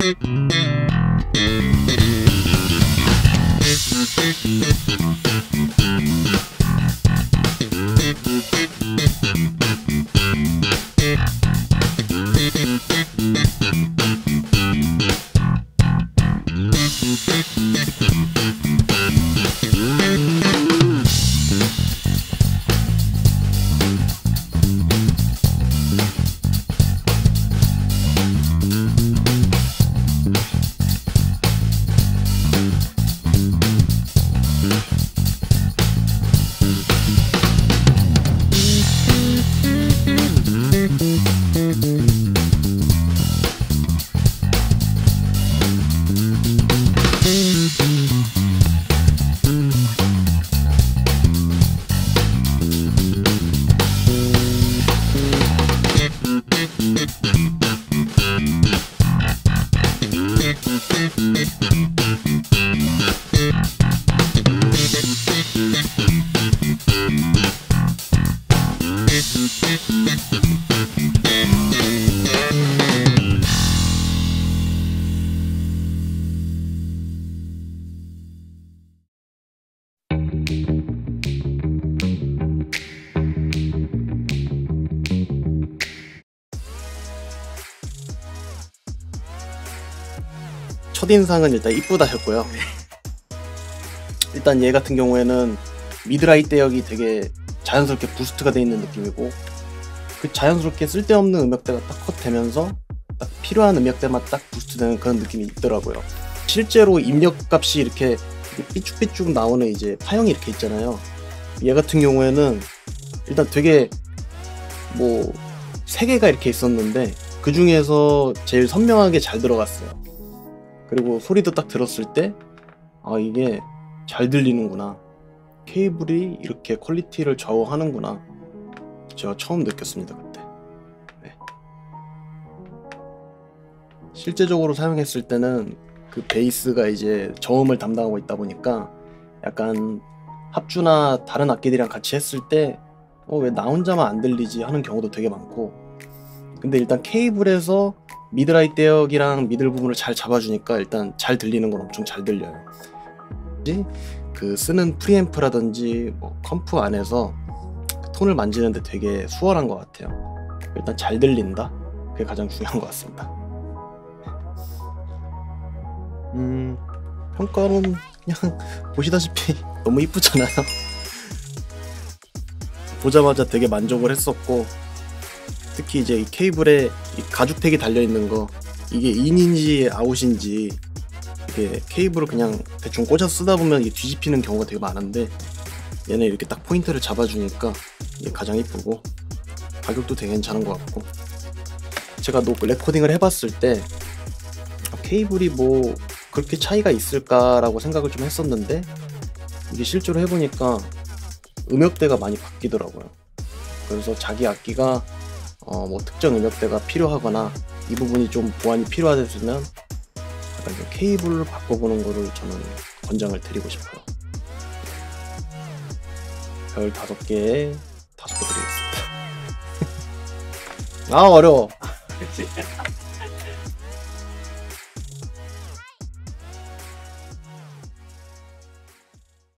첫인상은 일단 이쁘다 했고요. 일단 얘 같은 경우에는 미드라이 대역이 되게 자연스럽게 부스트가 돼 있는 느낌이고, 그 자연스럽게 쓸데없는 음역대가 딱 컷되면서 딱 필요한 음역대만 딱 부스트되는 그런 느낌이 있더라고요. 실제로 입력값이 이렇게 삐쭉삐쭉 나오는 이제 파형이 이렇게 있잖아요. 얘 같은 경우에는 일단 되게 뭐 3개가 이렇게 있었는데 그 중에서 제일 선명하게 잘 들어갔어요. 그리고 소리도 딱 들었을 때 아, 이게 잘 들리는구나, 케이블이 이렇게 퀄리티를 좌우하는구나, 제가 처음 느꼈습니다 그때. 네. 실제적으로 사용했을 때는 그 베이스가 이제 저음을 담당하고 있다 보니까 약간 합주나 다른 악기들이랑 같이 했을 때 왜 나 혼자만 안 들리지 하는 경우도 되게 많고, 근데 일단 케이블에서 미드라이 대역이랑 미들 부분을 잘 잡아주니까 일단 잘 들리는 건 엄청 잘 들려요. 그 쓰는 프리앰프라든지 뭐 컴프 안에서 톤을 만지는데 되게 수월한 것 같아요. 일단 잘 들린다, 그게 가장 중요한 것 같습니다. 평가는 그냥 보시다시피 너무 이쁘잖아요. 보자마자 되게 만족을 했었고, 특히 이제 이 케이블에 이 가죽택이 달려있는 거, 이게 인인지 아웃인지, 이게 케이블을 그냥 대충 꽂아서 쓰다 보면 이게 뒤집히는 경우가 되게 많은데, 얘는 이렇게 딱 포인트를 잡아주니까 이게 가장 이쁘고, 가격도 되게 괜찮은 것 같고, 제가 레코딩을 해봤을 때 케이블이 뭐 그렇게 차이가 있을까라고 생각을 좀 했었는데, 이게 실제로 해보니까 음역대가 많이 바뀌더라고요. 그래서 자기 악기가 뭐 특정 음역대가 필요하거나 이 부분이 좀 보완이 필요하다면 약간 좀 케이블을 바꿔보는 거를 저는 권장을 드리고 싶어요. 별 5개에 5개 드리겠습니다. 아, 어려워. 그치.